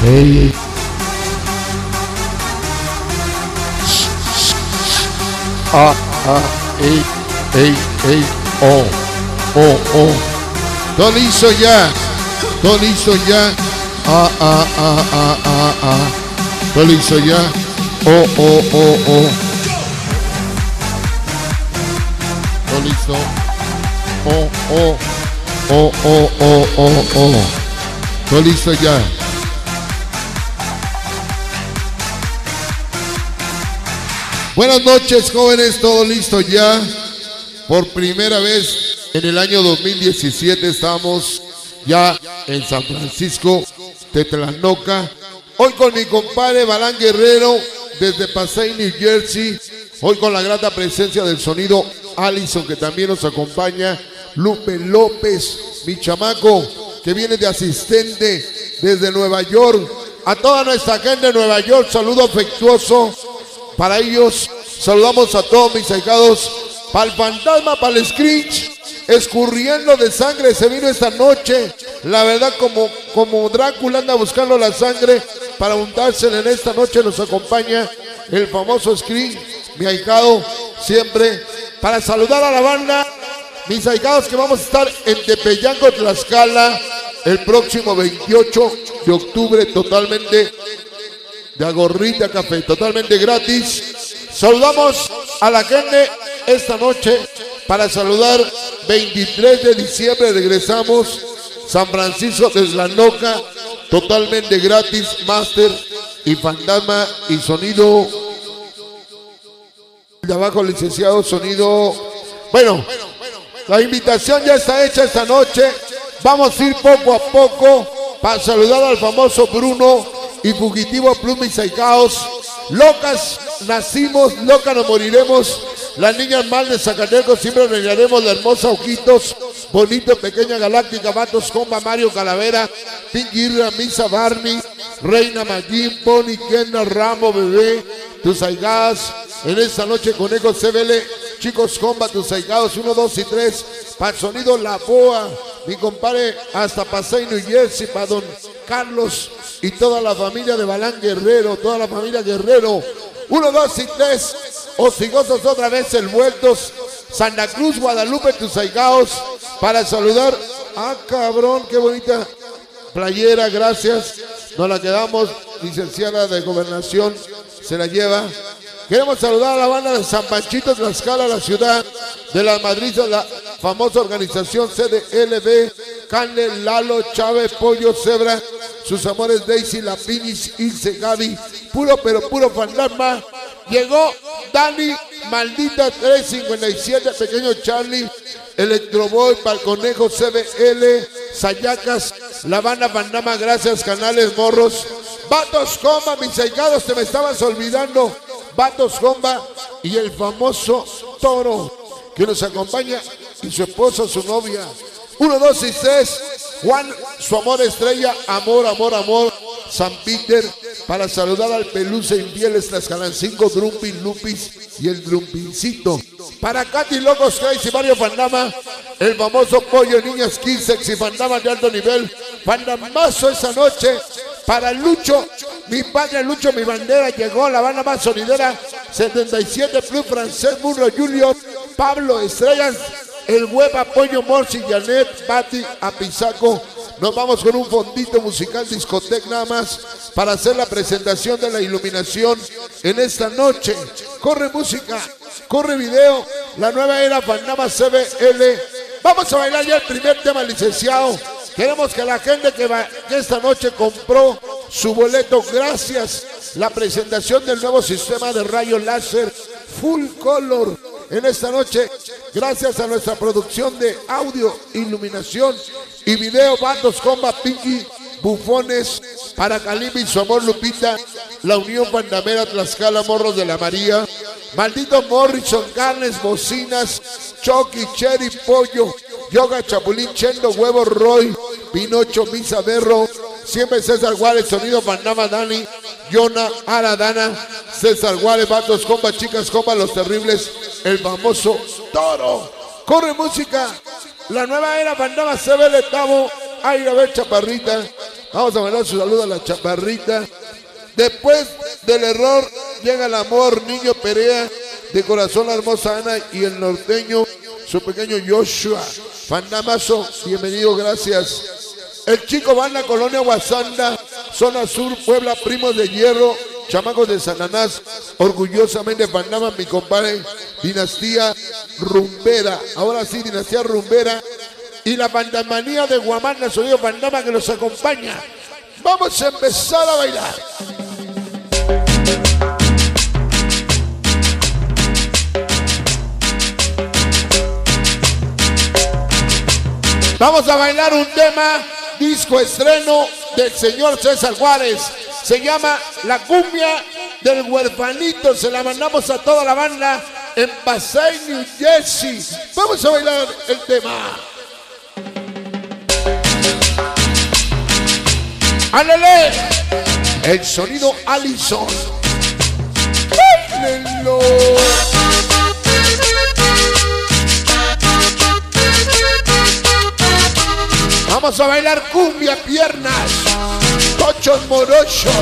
ey. Ah, ey, ey, ey, oh, oh, oh. Todo listo ya, todo listo ya. Todo listo ya. Oh, oh, oh, oh. Todo listo. Oh, oh, oh, oh, oh, oh, oh. Todo listo ya. Buenas noches, jóvenes, todo listo ya. Por primera vez en el año 2017 estamos ya en San Francisco, Tetlanoca. Hoy con mi compadre Balán Guerrero desde Passaic, New Jersey. Hoy con la grata presencia del sonido Allison, que también nos acompaña. Lupe López, mi chamaco, que viene de asistente desde Nueva York. A toda nuestra gente de Nueva York, saludo afectuoso para ellos. Saludamos a todos mis ahijados. Para el fantasma, para el Screech, escurriendo de sangre, se vino esta noche. La verdad, como Drácula anda buscando la sangre para untársela en esta noche, nos acompaña el famoso Screech, mi ahijado, siempre. Para saludar a la banda, mis ahijados, que vamos a estar en Tepeyanco, Tlaxcala, el próximo 28 de octubre, totalmente de agorrita café, totalmente gratis. Saludamos a la gente esta noche para saludar. 23 de diciembre regresamos San Francisco de Tetlanoca, totalmente gratis. Máster y fantasma y sonido de abajo, licenciado sonido. Bueno, la invitación ya está hecha esta noche. Vamos a ir poco a poco para saludar al famoso Bruno y Fugitivo Plus, mis ahijados. Locas nacimos, locas nos moriremos. Las niñas mal de Zacateco siempre reinaremos. La hermosa Ojitos, Bonito, Pequeña Galáctica, Vatos Comba, Mario Calavera, Pinky Irra, Misa Barney, Reina Magín, Pony, Kendall, Ramo, Bebé, tus ahijadas. En esta noche Conejo CBL, Chicos Comba, tus ahijados 1, 2 y 3. Para el sonido La Boa, mi compadre hasta Passaic, New Jersey, para don Carlos y toda la familia de Balán Guerrero, toda la familia Guerrero. 1, 2 y 3. Hocigosos otra vez envueltos. Santa Cruz, Guadalupe, tus ahijados. Para saludar. Ah, cabrón, qué bonita playera, gracias. Nos la quedamos, licenciada de Gobernación, se la lleva. Queremos saludar a la banda de San Panchito, Tlaxcala, la ciudad de las madrizas, la famosa organización CDLB, Canle, Lalo, Chávez, Pollo, Zebra, sus amores Daisy, La Pinis, Ilse, Gaby, puro pero puro fantasma. Llegó Dani, maldita 357, Pequeño Charlie, Electroboy, para el Conejo CBL, Sayacas, la banda Fantasma, gracias, Canales Morros, Vatos Comba, mis ahijados, te me estabas olvidando. Vatos Comba y el famoso Toro, que nos acompaña, y su esposa, su novia. 1, 2 y 3. Juan, su amor estrella, amor, amor, amor. San Peter, para saludar al Pelusa Infieles, Tlaxcalancingo, Drumpin, Lupis y el Drumpincito. Para Katy Locos Crazy, Mario Fantasma, el famoso Pollo, Niñas Kids, Sexy Fantasma de alto nivel. Fantasmazo esa noche. Para Lucho, mi padre Lucho, mi bandera, llegó la banda más sonidera, 77 Plus, Francés, Murro, Julio, Pablo, Estrellas, el Web, Apoyo, Morsi, Janet, Pati, Apizaco. Nos vamos con un fondito musical, discoteca nada más, para hacer la presentación de la iluminación en esta noche. Corre música, corre video, la nueva era Fantasma CBL. Vamos a bailar ya el primer tema, licenciado. Queremos que la gente que esta noche compró su boleto, gracias, la presentación del nuevo sistema de rayos láser Full Color en esta noche, gracias a nuestra producción de audio, iluminación y video, Vatos Comba, Pinky, Bufones, para Calimbi, su amor Lupita, la Unión Pandamera, Tlaxcala, Morros de la María, Maldito Morrison, Carnes, Bocinas, Chucky, Cherry, Pollo, Yoga, Chapulín, Chendo, Huevo, Roy, Pinocho, Misa, Berro, siempre César Juárez, Sonido Fantasma, Dani, Yona, Aradana, César Juárez, Vatos Comba, Chicas Comba, Los Terribles, el famoso Toro. Corre música, la nueva era Fantasma CBL, Tavo, Aire, a ver, Chaparrita, Vamos a mandar su saludo a la chaparrita. Después del error llega el amor, Niño Perea, de corazón la hermosa Ana y el norteño, su pequeño Joshua. Fandamazo, bienvenido, gracias. El chico Banda, Colonia Guasanda, zona sur, Puebla, Primos de Hierro, chamacos de Sananás, orgullosamente Fandama, mi compadre, Dinastía Rumbera. Ahora sí, Dinastía Rumbera. Y la bandamanía de Guamana, sonido Fandama que nos acompaña. Vamos a empezar a bailar. Vamos a bailar un tema, disco estreno del señor César Juárez. Se llama La Cumbia del Huerfanito. Se la mandamos a toda la banda en Passaic, New Jersey. Vamos a bailar el tema. ¡Ándale! El sonido Allison. ¡Báilenlo! Vamos a bailar cumbia, piernas, tochos morochos.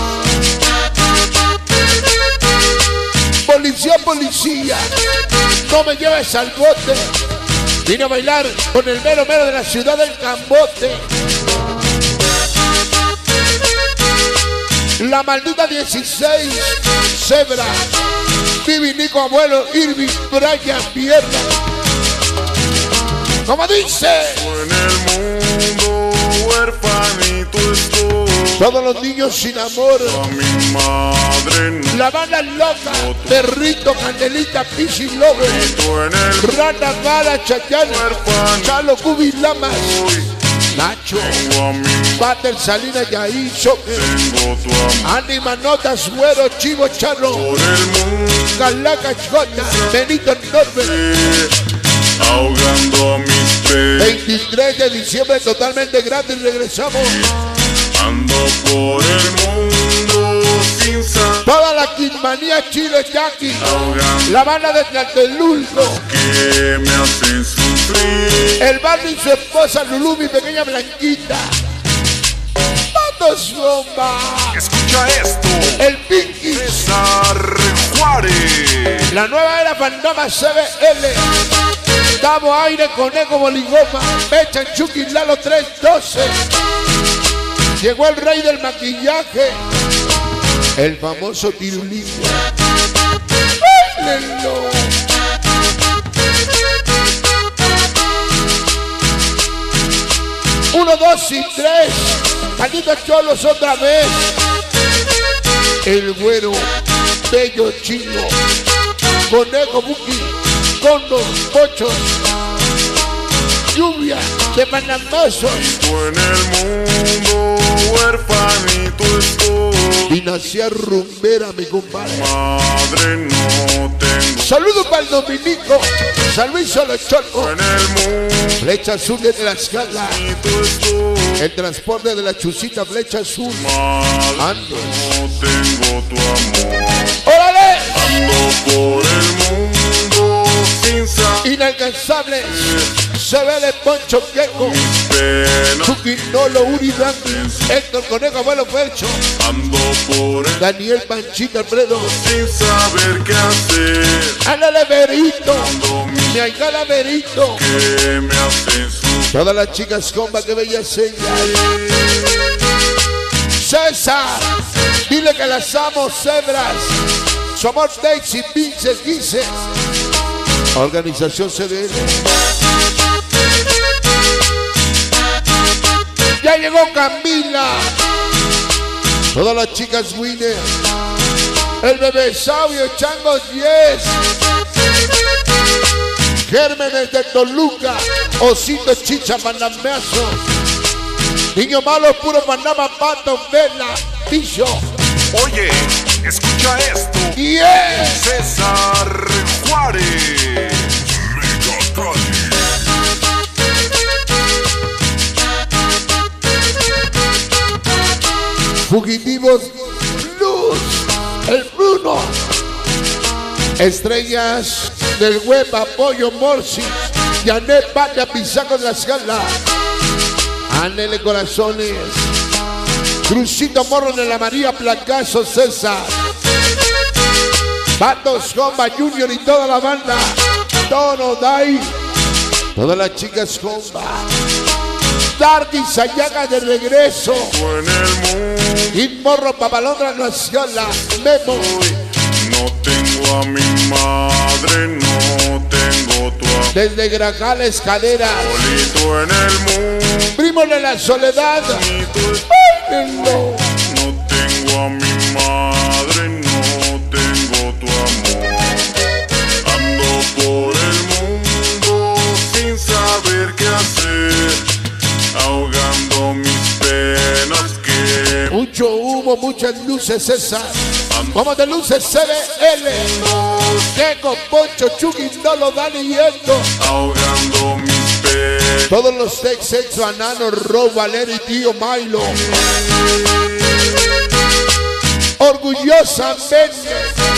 Policía, policía, no me lleves al bote. Vine a bailar con el mero mero de la ciudad del Cambote. La maldita 16, Zebra, Vivi, Nico, Abuelo, Irving, Brian, Pierna. Como dice, en el mundo huerfanito estoy. Todos los niños sin amor. A mi madre no. La banda loca, Perrito, Candelita, Pichi, Lobe, En el Rata, Gala, Chayán, Chalo, Cubi, Lamas, Nacho, tengo a mi Pater, Salina, Yair, Choque, tengo tu amor. Anima, Notas, Güero, Chivo, Charro, Por el mundo Calaca, Chota, Benito, Norbert. ahogando mis penas. 23 de diciembre totalmente gratis, regresamos. Ando por el mundo sin saber Toda la Kidmanía, Chile, Jackie, ahogando la banda de Tlatelulco, que me hacen sufrir. el barrio y su esposa Lulú, mi pequeña Blanquita. ¡Matos bomba! Escucha esto, El Pinky, César Juárez. la nueva era Fandama CBL. Damos aire, Conejo, Boligoma, Pecha, Chucky, Lalo 312. Llegó el rey del maquillaje, el famoso Tirulín. ¡Báilenlo! Uno, dos y tres. Malditos cholos otra vez. El güero, bello chino, Conejo, Buki, Condor, Pochos, Lluvia, de Manamazo. En el mundo huerfanito estoy. Dinastía Rumbera, mi compadre. Madre no tengo. Saludos para el Dominico, San Luis Solochorco, En el mundo Flecha Azul de Tlaxcala, estoy. el transporte de la Chusita, Flecha Azul. Madre Ando. no tengo tu amor. ¡Órale! Ando por el mundo sin saber Inalcanzables, se ve de Poncho Queco, pena. Chucky Nolo, Uri Blanco, Héctor Conejo, Abuelo Fercho, Ando por el Daniel Panchita Alfredo, sin saber qué hacer. Ándale Berito, Ando mi mi Aigala Berito, que me hacen sufrir. todas las chicas comba, que bella señal. César, dile que las amo, Cebras, su amor Daisy, Pinches, Guise, Organización CDL. Ya llegó Camila, todas las chicas Winner, el bebé Sabio, Chango 10, Gérmenes de Toluca, Osito Chicha, Pandameazo, Niño Malo, puro Panama, Pato, Vela, Picho. Oye, escucha esto. Yeah. César Juárez. Fugitivos Luz, el Bruno, Estrellas del Web, Apoyo Morsi, Janet Patria, Pisaco de la Escala, Anele Corazones, Crucito Morro de la María, Placazo César. Vatos Comba Junior y toda la banda. Tono Dai. Todas las chicas Comba. Darky Sayaga de regreso. Y Morro Papalondra Nacional. Memo. No tengo a mi madre, no tengo tu amor. Desde Grajales Cadera. Solito en el mundo. Primo de la Soledad. No tengo a mi madre, no tengo tu amor. Ando por el mundo sin saber qué hacer, ahogando mis penas que... Mucho humo, muchas luces, César. Vamos de luces, CBL. Checo, Poncho, Chucky, Nolo, Dani y Esto. Ahogando mis penas. Todos los Tex-Ex, Banano, Rob, Valer y Tío Milo. Orgullosamente.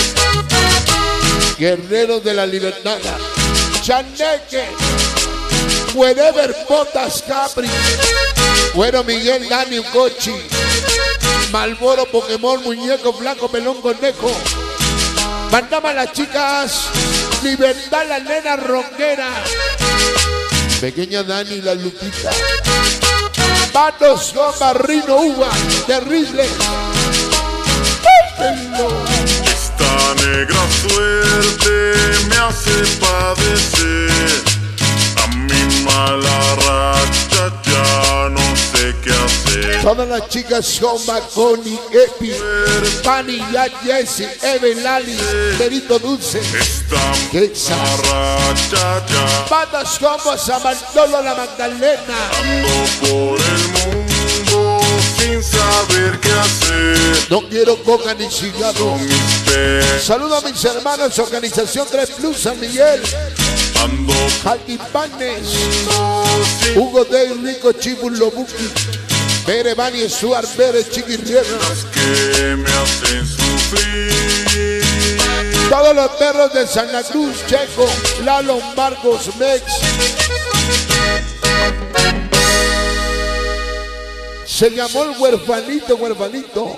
Guerreros de la Libertad. Chaneque. Wherever Botas Capri. Bueno, Miguel, Dani, Cochi. Malboro, Pokémon, Muñeco, Flaco, Pelón, Conejo. Mandamos a las chicas. Libertad, la nena rockera. Pequeña Dani, la Lupita. Patos, Goma, Rino, Uva. Terrible. Esta negra suerte me hace padecer. A mi mala racha ya no sé qué hacer. Todas las chicas son Connie, Epi, Fanny, Yad, Jessie, Eve, Lali, Perito Dulce, Esta racha ya. Patas como Samantolo, la Magdalena. Ando por el mundo sin saber qué hacer. No quiero coca ni cigarro. Con mis penas Saludo a mis hermanos, Organización 3 Plus, San Miguel, ando Jaltipanes, sin Hugo de Rico, Chibul, Lobuki, Pere, Bani, Suar, Pere, Chiquirriera. que me hacen sufrir. Todos los perros de Santa Cruz, Checo, Lalo, Marcos, Mex. Se llamó el huerfanito, huerfanito.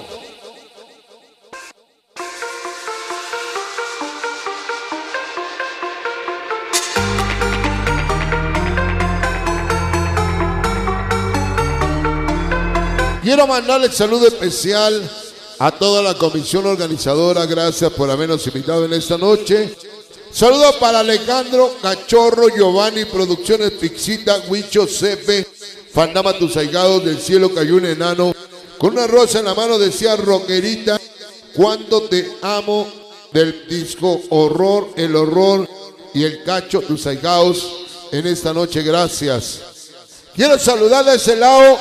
Quiero mandarle el saludo especial a toda la comisión organizadora. Gracias por habernos invitado en esta noche. Saludos para Alejandro, Cachorro, Giovanni, Producciones Pixita, Huicho, Cepe, Fandama, tus ahigados, del cielo cayó un enano. Con una rosa en la mano decía rockerita, cuánto te amo, del disco Horror, el horror y el cacho, tus ahigados en esta noche. Gracias. Quiero saludar de ese lado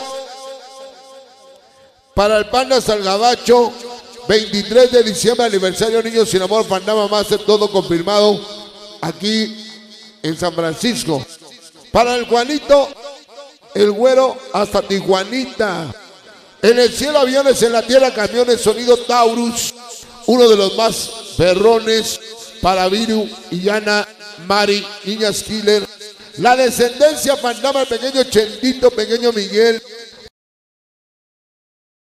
para el Panda Salgabacho, 23 de diciembre, aniversario Niños Sin Amor, Fandama Master, todo confirmado aquí en San Francisco. Para el Juanito, el güero hasta Tijuanita. En el cielo aviones, en la tierra camiones, sonido Taurus, uno de los más perrones para Viru, Illana, Mari, Niñas Killer. La descendencia Fandama, el pequeño Chendito, pequeño Miguel,